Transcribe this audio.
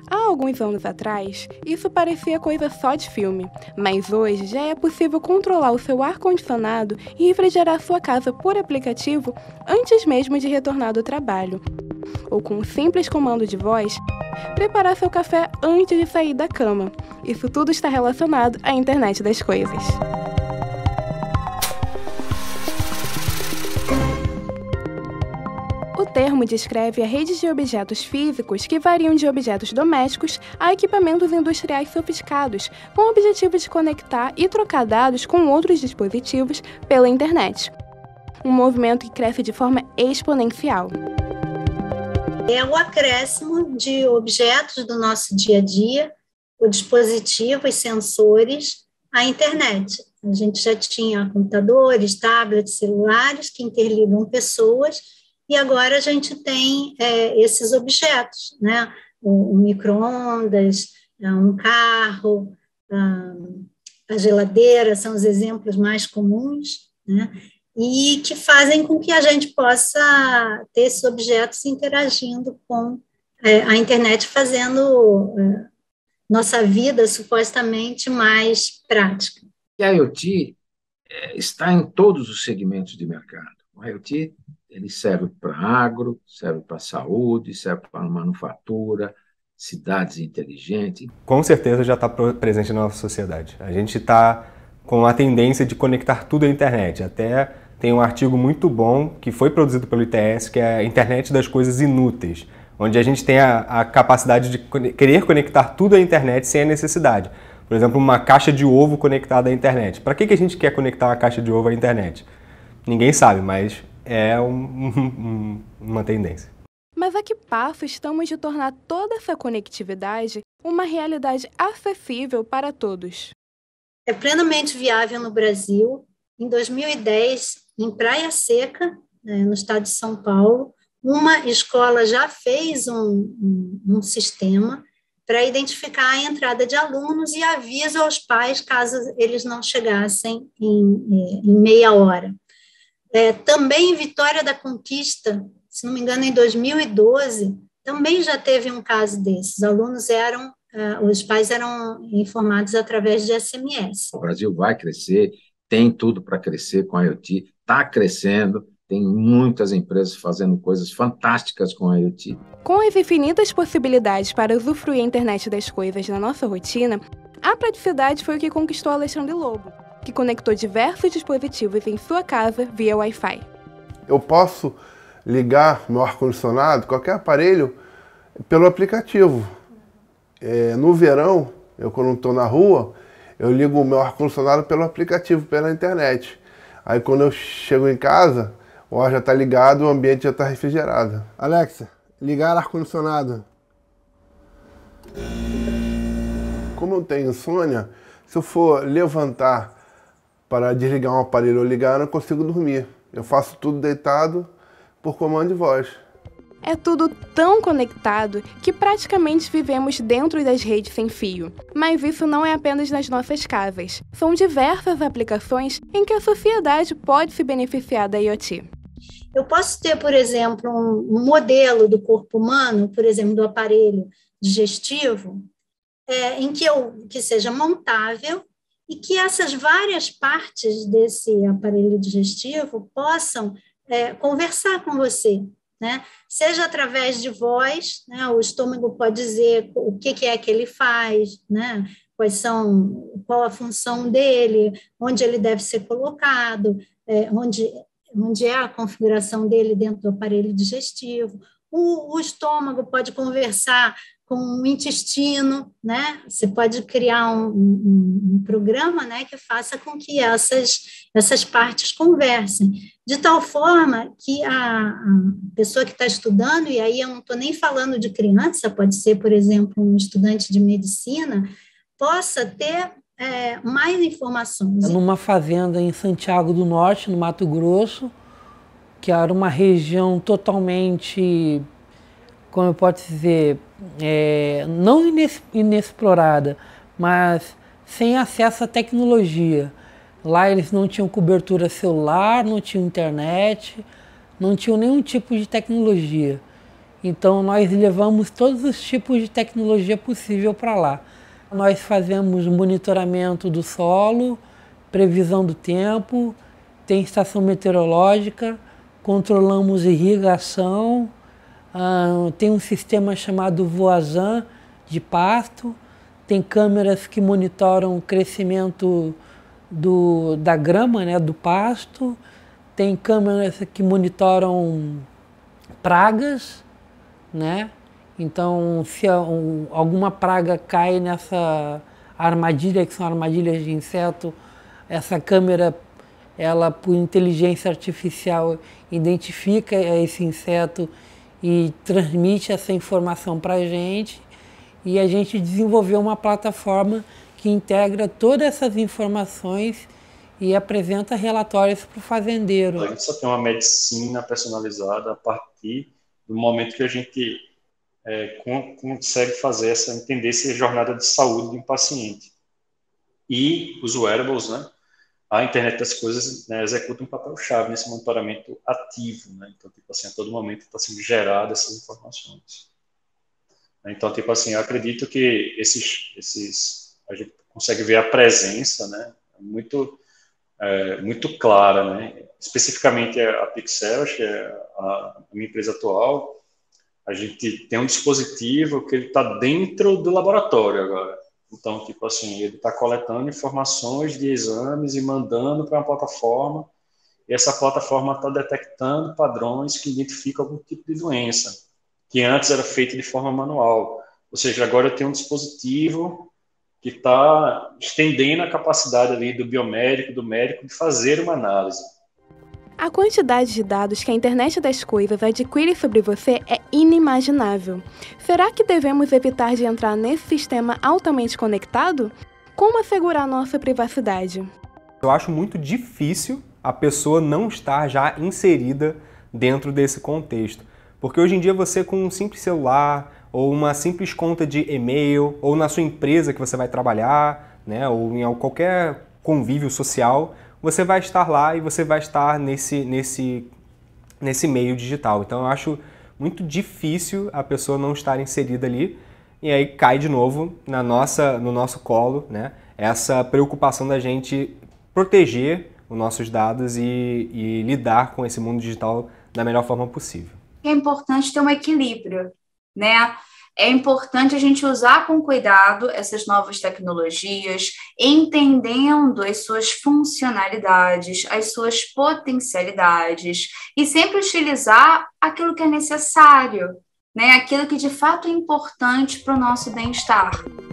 Há alguns anos atrás, isso parecia coisa só de filme, mas hoje já é possível controlar o seu ar-condicionado e refrigerar sua casa por aplicativo antes mesmo de retornar do trabalho. Ou com um simples comando de voz, preparar seu café antes de sair da cama. Isso tudo está relacionado à internet das coisas. O termo descreve a rede de objetos físicos que variam de objetos domésticos a equipamentos industriais sofisticados, com o objetivo de conectar e trocar dados com outros dispositivos pela internet. Um movimento que cresce de forma exponencial. É o acréscimo de objetos do nosso dia a dia, o dispositivos, sensores, à internet. A gente já tinha computadores, tablets, celulares que interligam pessoas, e agora a gente tem esses objetos, né? O micro-ondas, um carro, a geladeira, são os exemplos mais comuns, né? E que fazem com que a gente possa ter esses objetos interagindo com a internet, fazendo nossa vida supostamente mais prática. E a IoT está em todos os segmentos de mercado. O IoT ele serve para agro, serve para saúde, serve para manufatura, cidades inteligentes. Com certeza já está presente na nossa sociedade. A gente está com a tendência de conectar tudo à internet. Até tem um artigo muito bom que foi produzido pelo ITS, que é a Internet das Coisas Inúteis, onde a gente tem a capacidade de querer conectar tudo à internet sem a necessidade. Por exemplo, uma caixa de ovo conectada à internet. Para que a gente quer conectar uma caixa de ovo à internet? Ninguém sabe, mas é uma tendência. Mas a que passo estamos de tornar toda essa conectividade uma realidade acessível para todos? É plenamente viável no Brasil. Em 2010, em Praia Seca, no estado de São Paulo, uma escola já fez um sistema para identificar a entrada de alunos e aviso aos pais caso eles não chegassem em meia hora. Também em Vitória da Conquista, se não me engano, em 2012, também já teve um caso desses. Os pais eram informados através de SMS. O Brasil vai crescer, tem tudo para crescer com a IoT, está crescendo, tem muitas empresas fazendo coisas fantásticas com a IoT. Com as infinitas possibilidades para usufruir a internet das coisas na nossa rotina, a praticidade foi o que conquistou Alexandre Lobo, que conectou diversos dispositivos em sua casa via Wi-Fi. Eu posso ligar meu ar-condicionado, qualquer aparelho, pelo aplicativo. No verão, quando estou na rua, eu ligo o meu ar-condicionado pelo aplicativo, pela internet. Aí quando eu chego em casa, o ar já está ligado, o ambiente já está refrigerado. Alexa, ligar ar-condicionado. Como eu tenho insônia, se eu for levantar para desligar um aparelho ou ligar, eu não consigo dormir. Eu faço tudo deitado por comando de voz. É tudo tão conectado que praticamente vivemos dentro das redes sem fio. Mas isso não é apenas nas nossas casas. São diversas aplicações em que a sociedade pode se beneficiar da IoT. Eu posso ter, por exemplo, um modelo do corpo humano, por exemplo, do aparelho digestivo, que seja montável e que essas várias partes desse aparelho digestivo possam conversar com você, né? Seja através de voz, né? O estômago pode dizer o que é que ele faz, né? Qual a função dele, onde ele deve ser colocado, onde é a configuração dele dentro do aparelho digestivo. O estômago pode conversar com o intestino, né? Você pode criar um programa, né, que faça com que essas partes conversem, de tal forma que a pessoa que está estudando, e aí eu não estou nem falando de criança, pode ser, por exemplo, um estudante de medicina, possa ter mais informações. Numa fazenda em Santiago do Norte, no Mato Grosso, que era uma região totalmente, como eu posso dizer, não inexplorada, mas sem acesso à tecnologia. Lá eles não tinham cobertura celular, não tinham internet, não tinham nenhum tipo de tecnologia. Então nós levamos todos os tipos de tecnologia possível para lá. Nós fazemos monitoramento do solo, previsão do tempo, tem estação meteorológica, controlamos irrigação, tem um sistema chamado Voazan de pasto, tem câmeras que monitoram o crescimento da grama, né, do pasto, tem câmeras que monitoram pragas, né? Então, se alguma praga cai nessa armadilha, que são armadilhas de inseto, essa câmera, ela, por inteligência artificial, identifica esse inseto e transmite essa informação para a gente. E a gente desenvolveu uma plataforma que integra todas essas informações e apresenta relatórios para o fazendeiro. A gente só tem uma medicina personalizada a partir do momento que a gente consegue fazer entender essa jornada de saúde de um paciente. E os wearables, né, a internet das coisas, né, executa um papel-chave nesse monitoramento ativo, né? Então, tipo assim, a todo momento está sendo gerada essas informações. Então, tipo assim, eu acredito que a gente consegue ver a presença, né, muito clara, né? Especificamente a Pixel, acho que é a minha empresa atual, a gente tem um dispositivo que ele está dentro do laboratório agora. Então, tipo assim, ele está coletando informações de exames e mandando para uma plataforma, e essa plataforma está detectando padrões que identificam algum tipo de doença, que antes era feito de forma manual. Ou seja, agora eu tenho um dispositivo que está estendendo a capacidade ali do biomédico, do médico, de fazer uma análise. A quantidade de dados que a internet das coisas adquire sobre você é inimaginável. Será que devemos evitar de entrar nesse sistema altamente conectado? Como assegurar nossa privacidade? Eu acho muito difícil a pessoa não estar já inserida dentro desse contexto. Porque hoje em dia você, com um simples celular, ou uma simples conta de e-mail, ou na sua empresa que você vai trabalhar, né, ou em qualquer convívio social, você vai estar lá e você vai estar nesse meio digital. Então eu acho muito difícil a pessoa não estar inserida ali, e aí cai de novo no nosso colo, né, essa preocupação da gente proteger os nossos dados e lidar com esse mundo digital da melhor forma possível. É importante ter um equilíbrio, né? É importante a gente usar com cuidado essas novas tecnologias, entendendo as suas funcionalidades, as suas potencialidades, e sempre utilizar aquilo que é necessário, né? Aquilo que de fato é importante para o nosso bem-estar.